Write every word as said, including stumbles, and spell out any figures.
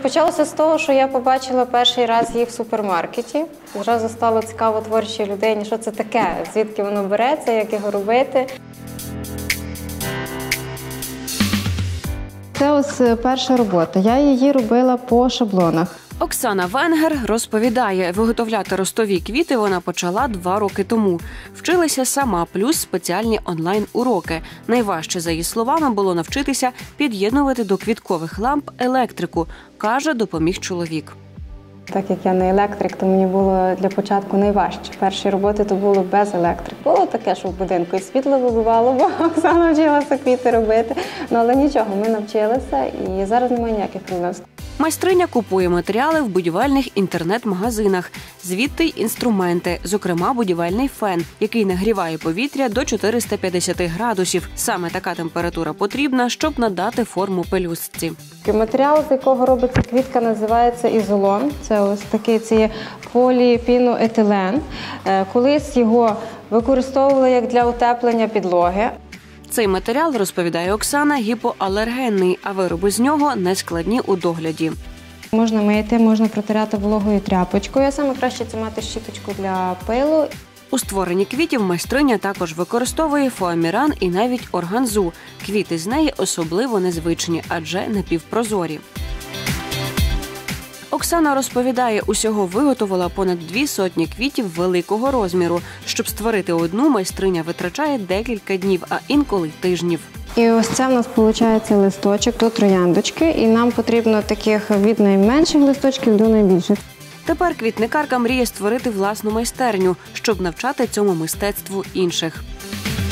Почалося з того, що я побачила перший раз їх в супермаркеті. Зразу стало цікаво творчій людині, що це таке, звідки воно береться, як його робити. Це ось перша робота. Я її робила по шаблонах. Оксана Венгер розповідає, виготовляти ростові квіти вона почала два роки тому. Вчилася сама, плюс спеціальні онлайн-уроки. Найважче, за її словами, було навчитися під'єднувати до квіткових ламп електрику. Каже, допоміг чоловік. Так як я не електрик, то мені було для початку найважче. Перші роботи то було без електрики. Було таке, що в будинку і світло вибивало, бо Оксана вчилася квіти робити. Ну, але нічого, ми навчилися і зараз немає ніяких проблем. Майстриня купує матеріали в будівельних інтернет-магазинах. Звідти й інструменти, зокрема будівельний фен, який нагріває повітря до чотириста п'ятдесят градусів. Саме така температура потрібна, щоб надати форму пелюстці. Матеріал, з якого робиться квітка, називається ізолон. Це ось такий це поліпіноетилен. Колись його використовували як для утеплення підлоги. Цей матеріал, розповідає Оксана, гіпоалергенний, а вироби з нього нескладні у догляді. Можна мити, можна протирати вологою тряпочкою, а саме краще це мати щіточку для пилу. У створенні квітів майстриня також використовує фоаміран і навіть органзу. Квіти з неї особливо незвичні, адже напівпрозорі. Оксана розповідає, усього виготовила понад дві сотні квітів великого розміру. Щоб створити одну, майстриня витрачає декілька днів, а інколи тижнів. І ось це в нас виходить листочок до трояндочки, і нам потрібно таких від найменших листочків до найбільших. Тепер квітникарка мріє створити власну майстерню, щоб навчати цьому мистецтву інших.